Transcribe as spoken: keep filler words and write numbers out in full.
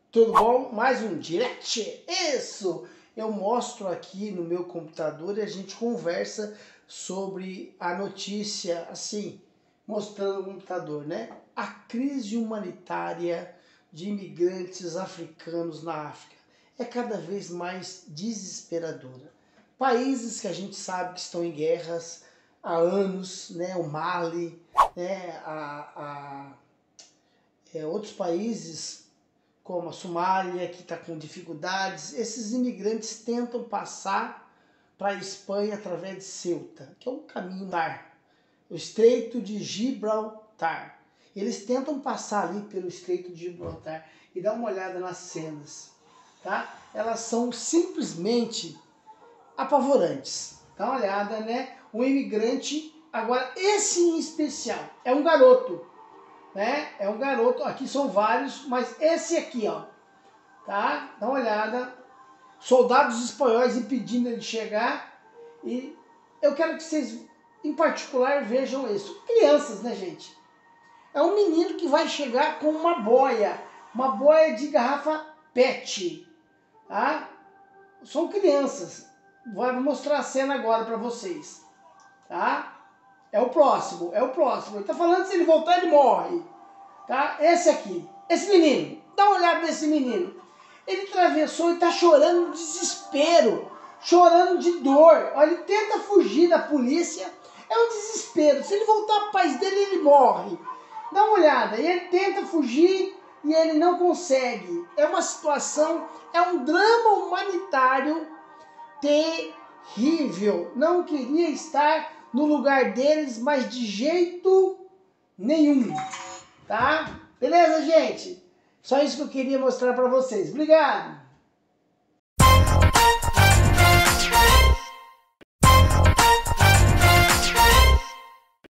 Tudo bom? Mais um direct. Isso! Eu mostro aqui no meu computador e a gente conversa sobre a notícia, assim, mostrando no computador, né? A crise humanitária de imigrantes africanos na África é cada vez mais desesperadora. Países que a gente sabe que estão em guerras há anos, né? O Mali, né? a, a, é, outros países como a Somália, que está com dificuldades, esses imigrantes tentam passar para a Espanha através de Ceuta, que é um caminho mar, o Estreito de Gibraltar. Eles tentam passar ali pelo Estreito de Gibraltar e dá uma olhada nas cenas, tá? Elas são simplesmente apavorantes. Dá uma olhada, né? O imigrante, agora esse em especial, é um garoto. Né? É um garoto, aqui são vários, mas esse aqui, ó, tá? Dá uma olhada. Soldados espanhóis impedindo ele de chegar. E eu quero que vocês, em particular, vejam isso. Crianças, né, gente? É um menino que vai chegar com uma boia, uma boia de garrafa pet, tá? São crianças. Vou mostrar a cena agora para vocês, tá? É o próximo, é o próximo. Ele tá falando que se ele voltar, ele morre. Tá? Esse aqui, esse menino, dá uma olhada nesse menino. Ele atravessou e tá chorando de desespero, chorando de dor. Olha, ele tenta fugir da polícia, é um desespero. Se ele voltar pro país dele, ele morre. Dá uma olhada, e ele tenta fugir e ele não consegue. É uma situação, é um drama humanitário terrível. Não queria estar no lugar deles, mas de jeito nenhum. Tá? Beleza, gente? Só isso que eu queria mostrar para vocês. Obrigado!